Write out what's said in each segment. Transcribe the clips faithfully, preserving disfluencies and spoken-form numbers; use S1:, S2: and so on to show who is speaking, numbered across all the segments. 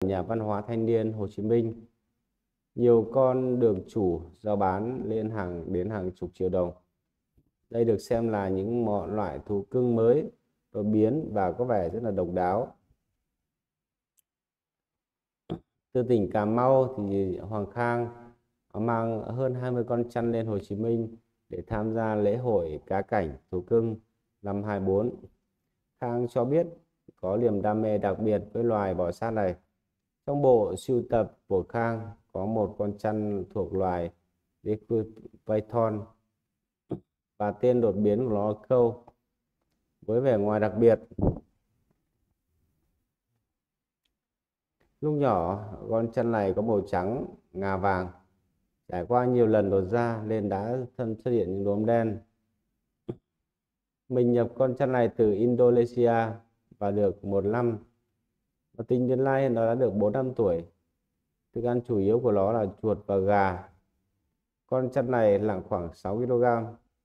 S1: nhà văn hóa thanh niên Hồ Chí Minh. Nhiều con được chủ giao bán lên hàng đến hàng chục triệu đồng. Đây được xem là những mọi loại thú cưng mới, đột biến và có vẻ rất là độc đáo. Từ tỉnh Cà Mau thì Hoàng Khang mang hơn hai mươi con chăn lên Hồ Chí Minh để tham gia lễ hội cá cảnh thú cưng năm hai bốn. Khang cho biết có niềm đam mê đặc biệt với loài bò sát này. Trong bộ sưu tập của Khang có một con chăn thuộc loài Python và tên đột biến của nó là câu. Với vẻ ngoài đặc biệt, lúc nhỏ con chăn này có màu trắng ngà vàng, trải qua nhiều lần lột da nên đã thân xuất hiện những đốm đen. Mình nhập con chăn này từ Indonesia và được một năm, và tính đến nay nó đã được bốn năm tuổi. Thức ăn chủ yếu của nó là chuột và gà. Con chăn này nặng khoảng sáu ki lô gam.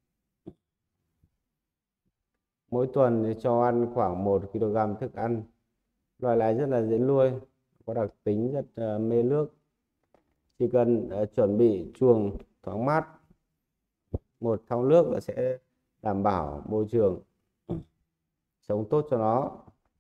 S1: Mỗi tuần cho ăn khoảng một ki lô gam thức ăn. Loài này rất là dễ nuôi, có đặc tính rất uh, mê nước. Chỉ cần uh, chuẩn bị chuồng thoáng mát, một thau nước là sẽ đảm bảo môi trường sống tốt cho nó.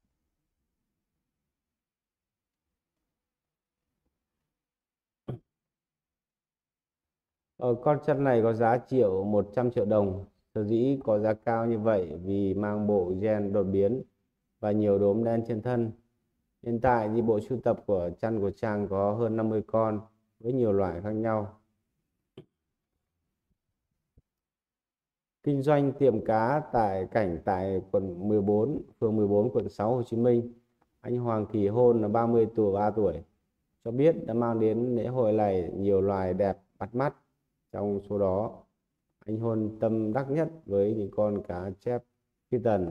S1: Ở con chăn này có giá triệu một trăm triệu đồng. Sở dĩ có giá cao như vậy vì mang bộ gen đột biến và nhiều đốm đen trên thân. Hiện tại thì bộ sưu tập của chăn của Trang có hơn năm mươi con với nhiều loại khác nhau. Kinh doanh tiệm cá tại cảnh tại quận mười bốn, phường mười bốn, quận sáu, Hồ Chí Minh. Anh Hoàng Kỳ Hôn là ba mươi ba tuổi, cho biết đã mang đến lễ hội này nhiều loài đẹp bắt mắt. Trong số đó, anh Hôn tâm đắc nhất với những con cá chép phi tần.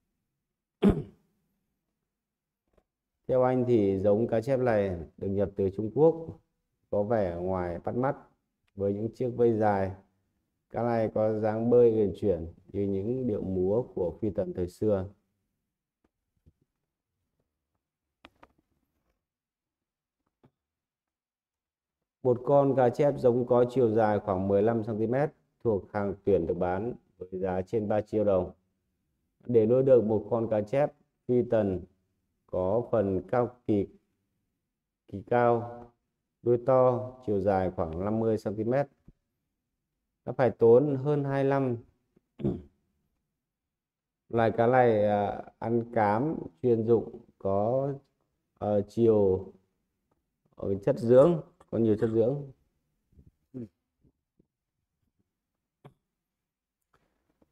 S1: Theo anh thì giống cá chép này được nhập từ Trung Quốc, có vẻ ngoài bắt mắt với những chiếc vây dài. Cá này có dáng bơi uyển chuyển như những điệu múa của phi tần thời xưa. Một con cá chép giống có chiều dài khoảng mười lăm xăng ti mét thuộc hàng tuyển được bán với giá trên ba triệu đồng. Để nuôi được một con cá chép phi tần có phần cao kỳ, kỳ cao, đuôi to, chiều dài khoảng năm mươi xăng ti mét, nó phải tốn hơn hai năm. Loài cá này à, ăn cám chuyên dụng, có uh, chiều uh, chất dưỡng, có nhiều chất dưỡng.